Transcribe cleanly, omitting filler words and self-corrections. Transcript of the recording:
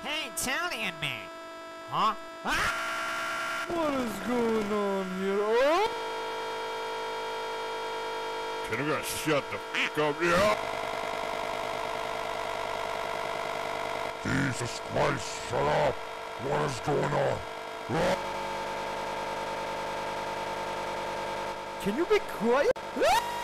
Hey, Italian man! Huh? Ah! What is going on here? Oh! Can I shut the f*** up here? Jesus Christ, shut up! What is going on? Can you be quiet?